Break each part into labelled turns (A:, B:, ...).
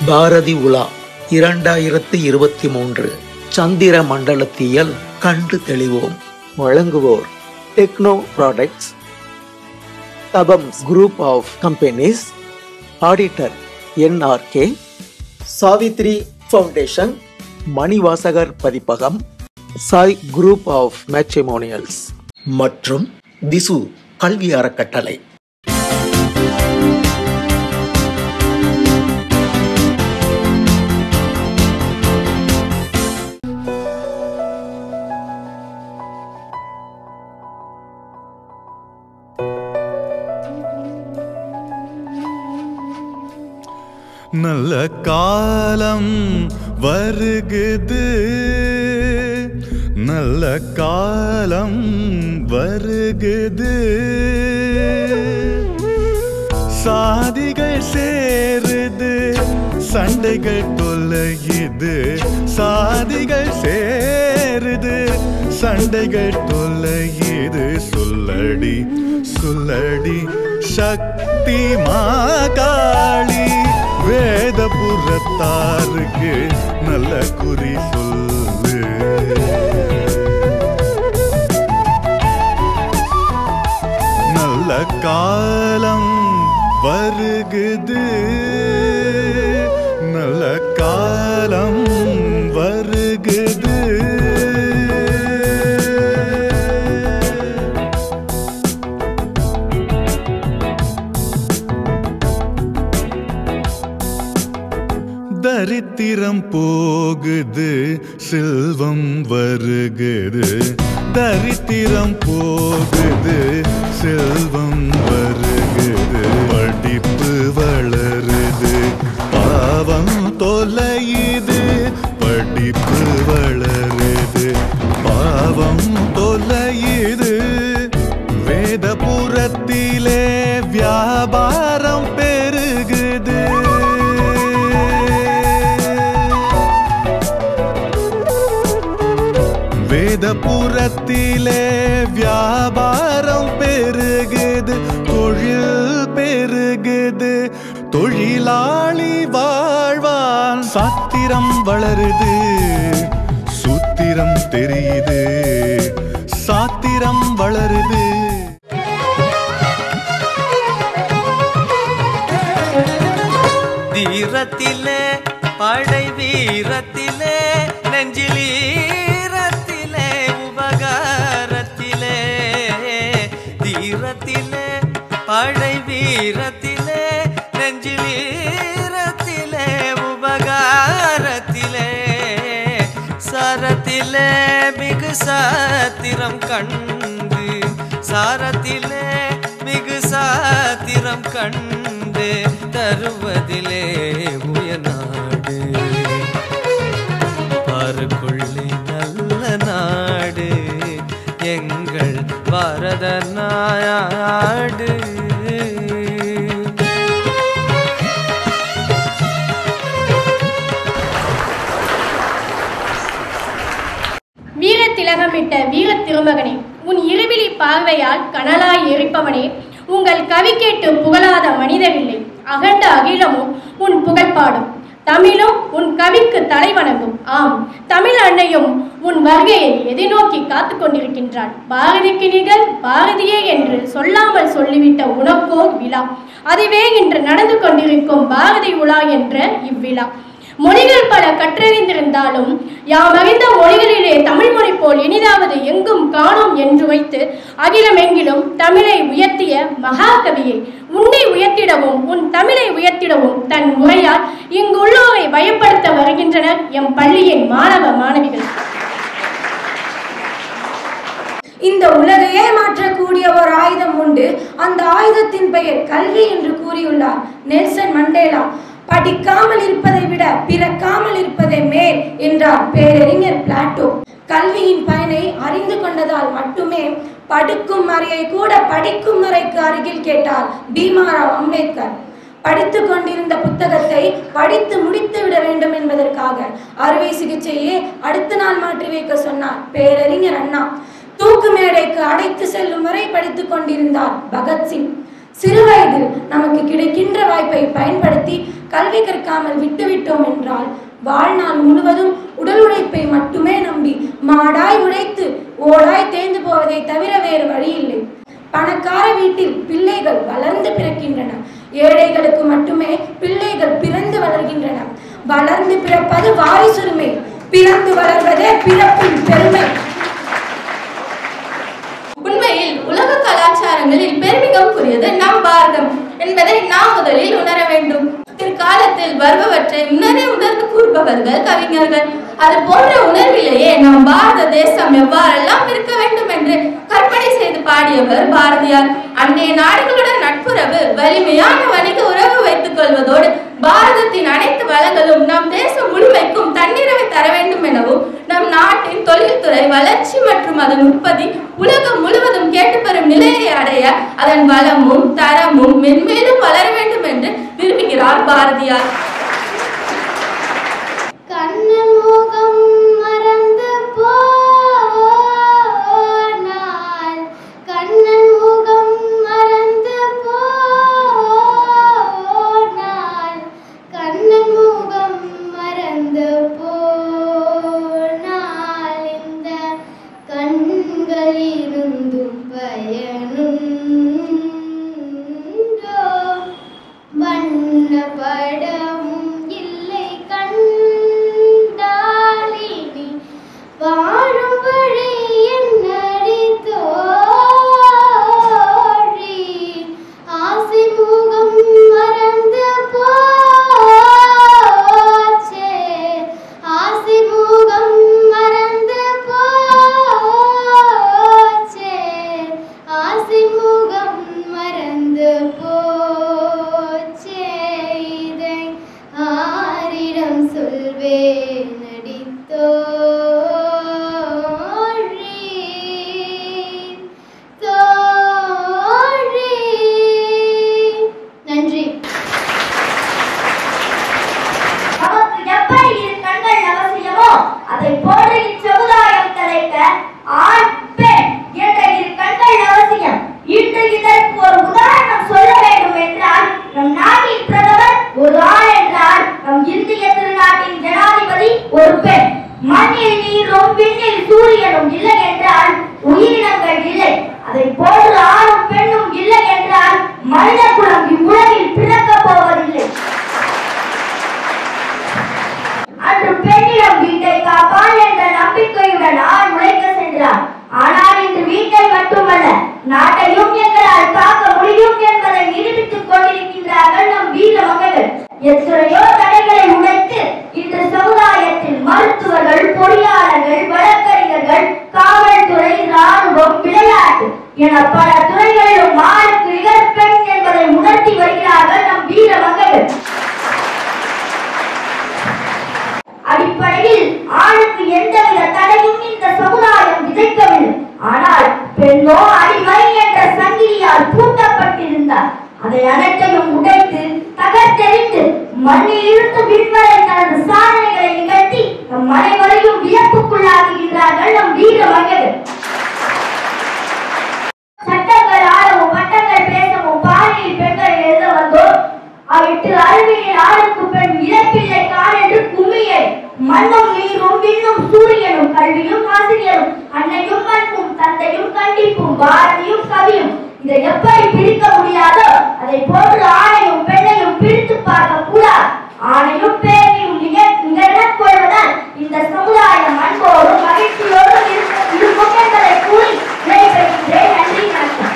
A: பாரதி உலா 2023 சந்திர மண்டலத்தியல் கண்டு தெளிவோம். வழங்குவோர் டெக்னோ ப்ராடக்ட்ஸ், தபம்ஸ் group of companies, auditor NRK, Savitri foundation, Manivasagar பதிப்பகம், சாய் குரூப் ஆஃப் மேட்ரிமோனியல்ஸ் மற்றும் திசு கல்வி அறக்கட்டளை.
B: நல்ல காலம் வருகுது, நல்ல காலம் வருகுது, சாதிகள் சேருது, சண்டைகள் தொலையுது, சாதிகள் சேருது, சண்டைகள் தொலையுது, சொல்லடி சொல்லடி சக்தி மாகாளி, வேதபுரத்தாருக்கு நல்ல குறி சொல்லு. நல்ல காலம் வருகுது, நல்ல காலம் வருகுது. தரித்திரம் போகுது, செல்வம் வருகுது, தரித்திரம் போகுது, செல்வம் வருகுது, படிப்பு வளருது, பாவம் தொலையுது, படிப்பு வளருது, பாவம் தொலையுது, வேதபுரத்திலே வியாபாரம் பெருகுது, வேதபுரத்திலே வியாபாரம் பெருகுது, தொழில் பெருகுது, தொழிலாளி வாழ்வான், சாத்திரம் வளருது, சூத்திரம் தெரியுது, சாத்திரம் வளருது.
C: தீரத்திலே படை வீரத்திலே நெஞ்சிலீ தீரத்திலே படை வீரத்திலே நெஞ்சிலீரத்திலே உபகாரத்திலே சாரத்திலே மிகு சாத்திரம் கண்டு, சாரத்திலே மிகு சாத்திரம் கண்டு, தருவதிலே உயநாடு பாருக்குள்ளே நல்ல நாடு எங்கள் பாரத நாடு.
D: வீர திலகமிட்ட வீர திருமகனே, உன் இருவிழி பார்வையால் கனலாய் எரிப்பவனே, உங்கள் கவி கேட்டு புகழாத மனிதரில்லை, அகண்ட அகிலமும் உன் புகழ்பாடும், தமிழும் உன் கவிக்கு தலை வணங்கும். ஆம், தமிழ் அன்னையும் உன் வருகையை எதிர்நோக்கி காத்து கொண்டிருக்கின்றாள். பாரதிக்கு நிகழ் பாரதியே என்று சொல்லாமல் சொல்லிவிட்ட உனக்கோர் விழா, அதுவே இன்று நடந்து கொண்டிருக்கும் பாரதி உலா என்ற இவ்விழா. மொழிகள் பல கற்றறிந்திருந்தாலும் யாம் அறிந்த மொழிகளிலே தமிழ் மொழி போல் இனிதாவது எங்கும் காணோம் என்று வைத்து அகிலமெங்கிலும் தமிழை உயர்த்திய மகாகவியை, உன்னை உயர்த்திடவும் உன் தமிழை உயர்த்திடவும் தன் முறையால் இங்குள்ளோரை பயப்படுத்த வருகின்றனர் எம் பள்ளியின் மாணவ மாணவிகள்.
E: இந்த உலகையே மாற்றக்கூடிய ஒரு ஆயுதம் உண்டு, அந்த ஆயுதத்தின் பெயர் கல்வி என்று கூறியுள்ளார் நெல்சன் மண்டேலா. படிக்காமல் இருப்பதை விட பிறக்காமல் இருப்பதே மேல் என்றார் பேரறிஞர் பிளாட்டோ. கல்வியின் பயனை அறிந்து கொண்டதால் மட்டுமே படுக்கும் அறையை கூட படிக்கும் அறைக்கு அருகில் கேட்டார் பீமாராவ் அம்பேத்கர். படித்து கொண்டிருந்த புத்தகத்தை படித்து முடித்து விட வேண்டும் என்பதற்காக அறுவை சிகிச்சையே அடுத்த நாள் மாற்றி வைக்க சொன்னார் பேரறிஞர் அண்ணா. தூக்கு மேடைக்கு அடைத்து செல்லும் வரை படித்துக் கொண்டிருந்தார் பகத்சிங். சிறுவயதில் நமக்கு கிடைக்கின்ற வாய்ப்பை பயன்படுத்தி கல்வி கற்காமல் விட்டுவிட்டோம் என்றால் வாழ்நாள் முழுவதும் உடல் உழைப்பை மட்டுமே நம்பி மாடாய் உழைத்து ஓடாய் தேர்ந்து போவதை தவிர வேறு வழி இல்லை. பணக்கார வீட்டில் பிள்ளைகள் வளர்ந்து பிறக்கின்றன. ஏழைகளுக்கு மட்டுமே பிள்ளைகள் பிறந்து வளர்கின்றன. வளர்ந்து பிறப்பது வாரிசுரிமை, பிறந்து வளர்வதே பிறப்பின் பெருமை.
F: உண்மையில் உலக கலாச்சாரங்களில் பெருமிதம்க்குரியது நம் பாரதம் என்பதை நாம் முதலில் உணர வேண்டும். பிற்காலத்தில் வருபவற்றை முன்னரே உணர்ந்து கூறுபவர்கள் கவிஞர்கள். அது போன்ற உணர்விலேயே நம் பாரத தேசம் எவ்வாறெல்லாம் இருக்க வேண்டும் என்று கற்பனை செய்து பாடியவர் பாரதியார். அன்னைய நாடுகளுடன் நட்புறவு, வலிமையான வணிக உறவு வைத்துக் கொள்வதோடு பாரதத்தின் அனைத்து வளங்களும் நம் தேசம் முழுமைக்கும் தன்னிறைவை தர வேண்டும் எனவும், நம் நாட்டின் தொழில்துறை வளர்ச்சி மற்றும் அதன் உற்பத்தி உலகம் முழுவதும் கேட்டுப்பெறும் நிலையை அடைய அதன் வளமும் தரமும் மென்மேலும் வளர வேண்டும் என்று விரும்புகிறார் பாரதியார்.
G: கண்ணன் முகம் மறந்து போனால், கண்ணன் முகம் மறந்து போனால், கண்ணன் முகம் மறந்து போனால், இந்த கண்கள் இருந்தும் பயனுண்டோ? வண்ண படமும் இல்லை கண்டாலினி வாழும் வழி என்னடி தோழி? ஆசை முகம் மறந்து போச்சே, ஆசை முகம் மறந்து போச்சே, ஆசை முகம் மறந்து போச்சே. இதை ஆரிடம் சொல்வேன் அடி தோழி, தோழி. நன்றி.
H: நமக்கு எப்படி இரு கண்கள் அவசியமோ அதை போன்று இச்சமுதாயம் தலைக்க ஆண் பெண் என்ற இரு கண்கள் அவசியம். இன்று இதற்கு ஒரு உதாரணம் சொல்ல வேண்டும் என்றால், நம் நாட்டின் பிரதமர் ஒரு ஆண் என்றால் நம் இந்திய திருநாட்டின் ஜனாதிபதி ஒரு பெண். மண்ணில் நீரும் விண்ணில் சூரியனும் இல்லை என்றால் உயிரினங்கள் இல்லை. அதை போன்று ஆணும் பெண்ணும் இல்லை என்றால் மனித குலம் இவ்வுலகில் பிறக்கப் போவதில்லை. அன்று பெண்ணிடம் வீட்டை காப்பான் என்ற நம்பிக்கையுடன் ஆண் உழைக்க சென்றார். ஆனால் இன்று வீட்டை மட்டுமல்ல, நாட்டையும் எங்களால் காக்க முடியும் என்பதை நிரூபித்துக் கொண்டிருக்கின்றார்கள் நம் வீர மகள்கள். எத்தனையோ தடைகளை உடைத்து இன்று சமுதாயத்தில் மருத்துவர்கள், பொறியாளர்கள், வழக்கறிஞர்கள், காவல்துறை, ராணுவம், விளையாட்டு என பல துறைகளிலும் ஆணுக்கு நிகர் பெண் என்பதை உணர்த்தி வருகிறார்கள் நம் வீர மகள்கள். அடிப்படையில் ஆணுக்கு எந்தவித தடையும் இந்த சமுதாயம் விதைக்கவில்லை. ஆனால் பெண்ணோ அடிமை என்ற சங்கிலியால் பூட்டப்பட்டிருந்தார். அதை அனைத்தையும் உடைத்து தகர்த்தெறிந்து மண்ணில் இருந்து விண்வரை தனது சாதனைகளை நிகழ்த்தி நம் அனைவரையும் வியப்புக்குள்ளாக்குகின்றார்கள் நம் வீர மகள்கள். சட்டங்கள் ஆளவும் பட்டங்கள் பேசவும் பாலியல் பெண்களை எழுத வந்தோம். 8 அறிவியல் ஆணுக்கு பெண் இழப்பில்லை கான் என்று கும்மியை. மண்ணும் நீரும் விண்ணும் சூரியனும் கல்வியும் ஆசிரியரும் அன்னையும் மண்ணும் தந்தையும் கண்டிப்பும் பாரதியும் கவியும் இதை எப்படி பிரிக்க முடியாதோ அதை போன்று ஆணையும் பெண்ணையும் பிரித்து பார்க்க கூடாது. ஆணையும் பெண்ணையும் நிகழ்நக் கொள்வதால் இந்த சமுதாயம் அன்போடும் மகிழ்ச்சியோடும் இருக்கும் என்பதை கூறி விடைபெறுகின்றேன். நன்றி, வணக்கம்.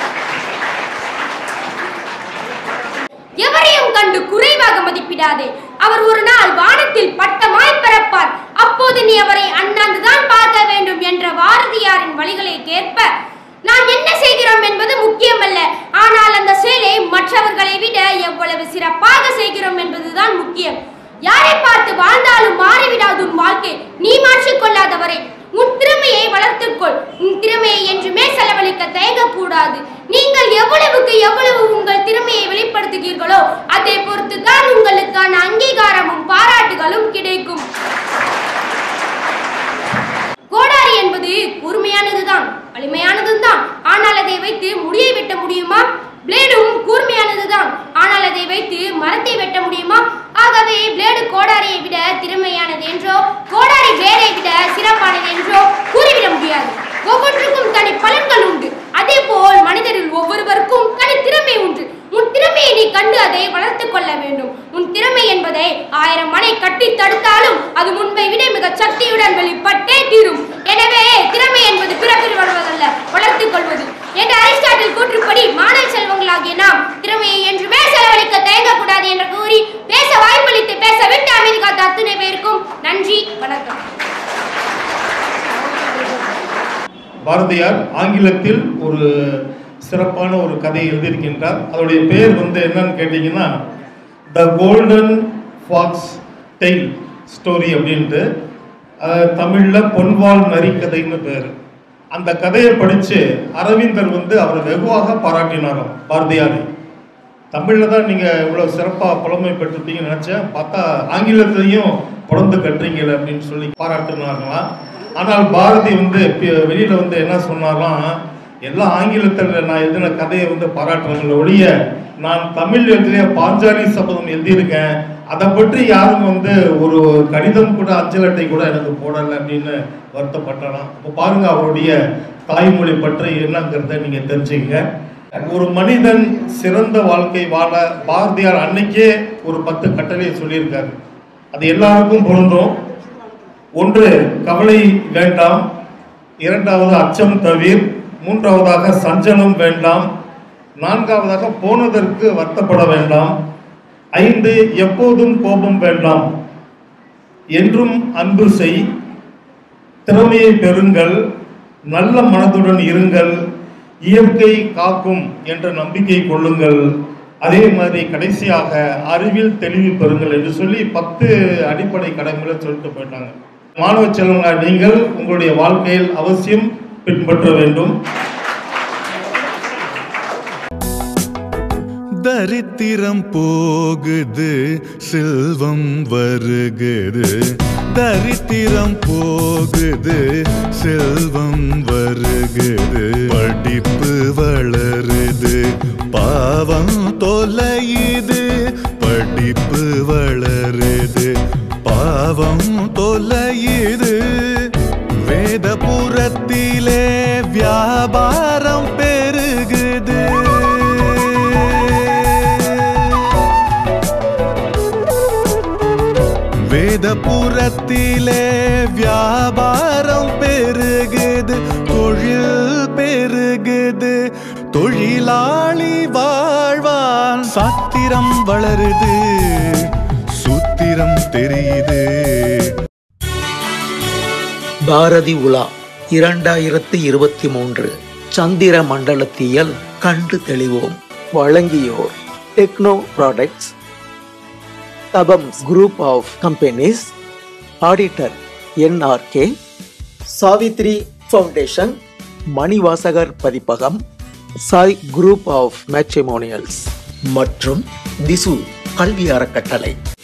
D: எவரையும் கண்டு குறைவாக மதிப்பிடாதே. அவர் ஒரு நாள் வானத்தில் பட்டமாய் பிறப்பார். அப்போது நீ அவரை அண்ணாந்துதான் பார்க்க வேண்டும் என்ற பாரதியாரின் வழிகளை கேட்ப நாம் என்ன செய்கிறோம் என்பது முக்கியமல்ல. ஆனால் அந்த செயலை மற்றவர்களை விட எவ்வளவு சிறப்பாக செய்கிறோம் என்பதுதான் முக்கியம். யாரை பார்த்து வாழ்ந்தாலும் மாறிவிடாது உன் வாழ்க்கை. நீ மாற்றிக்கொள்ளாதவரை உன் திறமையை வளர்த்துக்கொள். உன் திறமையை என்றுமே செலவழிக்க தயங்கக்கூடாது. நீங்கள் எவ்வளவுக்கு எவ்வளவு உங்கள் திறமையை வெளிப்படுத்துகிறீர்களோ அதை பொறுத்துதான் உங்களுக்கான அங்கீகாரமும் பாராட்டுகளும் கிடைக்கும். கோடாரி என்பது கூர்மையானதுதான், வலிமையானதுதான். ஆனால் அதை வைத்து முடியை வெட்ட முடியுமா? பிளேடும் கூர்மையானதுதான், ஆனால் அதை வைத்து மரத்தை வெட்ட முடியுமா? திறமையானது என்றோ கோடாரி வேலை விட சிறப்பானது என்றோ கூறிவிட முடியாது. ஒவ்வொன்றுக்கும் தனி பலன்கள் உண்டு. அதே போல் மனிதரில் ஒவ்வொருவருக்கும் தனி திறமை உண்டு. உன் திறமையை நீ கண்டு அதை வளர்த்துக் கொள்ள வேண்டும். உன் திறமை என்பதை 1000 மனை கட்டி தடுத்தாலும் அது முன்பை விட மிக சக்தியுடன் வெளிப்பட்டே தீரும். எனவே திறமை என்பது பிறப்பில் வருவதல்ல, வளர்த்துக் கொள்வது என்று அரிஸ்டாட்டில் கூற்றுப்படி மாணவ செல்வங்களாகிய நாம் திறமையை என்றுமே செலவழிக்க தயங்கக்கூடாது என்று கூறி பேச வாய்ப்பளித்து பேச விட்டு அமைதி காத்த அத்துணை பேருக்கும் நன்றி, வணக்கம்.
I: பாரதியார் ஆங்கிலத்தில் ஒரு சிறப்பான ஒரு கதை எழுதியிருக்கின்றார். அதோடைய பேர் என்னன்னு கேட்டீங்கன்னா the golden fox tail story அப்படின்ட்டு, தமிழில் பொன்வால் நரிக்கதைன்னு பேர். அந்த கதையை படித்து அரவிந்தர் அவரை வெகுவாக பாராட்டினாராம் பாரதியாரை. தமிழில் தான் நீங்கள் இவ்வளோ சிறப்பாக புலமை பெற்றிருப்பீங்கன்னு நினச்சேன், பார்த்தா ஆங்கிலத்திலையும் புலந்து கட்டுறீங்களே அப்படின்னு சொல்லி பாராட்டினார்களாம். ஆனால் பாரதி வெளியில் என்ன சொன்னார்லாம், எல்லாம் ஆங்கிலத்தில் நான் எழுதின கதையை பாராட்டுறாங்களே ஒழிய நான் தமிழ் எழுதிய பாஞ்சாலி சபதம் எழுதியிருக்கேன், அதை பற்றி யாரும் ஒரு கடிதம் கூட அஞ்சல் அட்டை கூட எனக்கு போடலை அப்படின்னு வருத்தப்பட்டாலாம். இப்போ பாருங்க அவருடைய தாய்மொழி பற்றி என்னங்கிறத நீங்கள் தெரிஞ்சுங்க. ஒரு மனிதன் சிறந்த வாழ்க்கை வாழ பாரதியார் அன்னைக்கே ஒரு 10 கட்டளையை சொல்லியிருக்காரு. அது எல்லாருக்கும் பொருந்தும். 1, கவலை வேண்டாம். 2வது அச்சம் தவிர். 3வதாக சஞ்சலம் வேண்டாம். 4வதாக போனதற்கு வருத்தப்பட வேண்டாம். 5, எப்போதும் கோபம் வேண்டாம். என்றும் அன்பு செய். திறமையை பெறுங்கள். நல்ல மனதுடன் இருங்கள். இயற்கை காக்கும் என்ற நம்பிக்கை கொள்ளுங்கள். அதே மாதிரி கடைசியாக அறிவில் தெளிவு பெறுங்கள் என்று சொல்லி 10 அடிப்படை கடமைகளை சொல்லிட்டு போயிட்டாங்க. மாணவ செல்வங்களா, நீங்கள் உங்களுடைய வாழ்க்கையில் அவசியம் பின்பற்ற வேண்டும்.
B: தரித்திரம் போகுது, செல்வம் வருகுது. தரித்திரம் போகுது, செல்வம் வருகுது. படிப்பு வளருது, பாவம் தொலையுது. படிப்பு வளருது, பாவம் தொலையுது. வேதபுரத்திலே வியாபாரம் பெருகுது. வேதபுரத்திலே வியாபாரம் பெருகுது. தொழில் பெருகுது. தொழிலாளி வாழ்வான். சாத்திரம் வளருது, சூத்திரம் தெரியுது.
A: பாரதி உலா 2023 சந்திர மண்டலத்தியல் கண்டு தெளிவோம். வழங்கியோர் டெக்னோ ப்ராடக்ட்ஸ், தபம்ஸ் group of companies, auditor NRK, Savitri foundation, Manivasagar பதிப்பகம், சாய் குரூப் ஆஃப் மேட்ரிமோனியல்ஸ் மற்றும் திசு கல்வி அறக்கட்டளை.